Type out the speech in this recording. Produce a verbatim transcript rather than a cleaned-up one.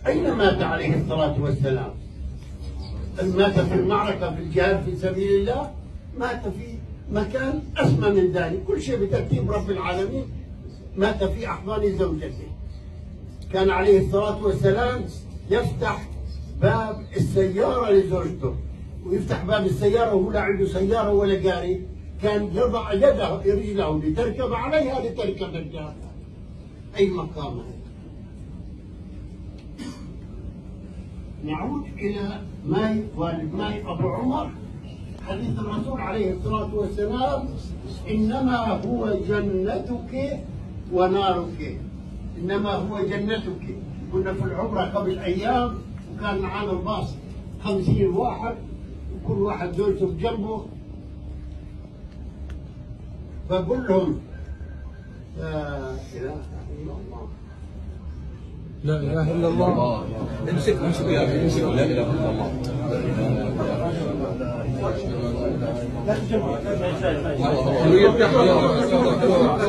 أين مات عليه الصلاة والسلام؟ مات في المعركة في الجهاد في سبيل الله، مات في مكان أسمى من ذلك، كل شيء بترتيب رب العالمين. مات في أحضان زوجته. كان عليه الصلاة والسلام يفتح باب السيارة لزوجته، ويفتح باب السيارة وهو لا عنده سيارة ولا قاري، كان يضع يده رجله لتركب عليها لتركب الدار. أي مقام هذا؟ نعود إلى ماء والد ماء أبو عمر. حديث الرسول عليه الصلاة والسلام: إنما هو جنتك ونارك. إنما هو جنتك. كنا في العمرة قبل أيام وكان معانا الباص خمسين واحد وكل واحد زوجته بجنبه، فقل لهم لا إله إلا الله. لا إله إلا الله. امسك امسك يا أخي، امسك لا إله إلا الله. لا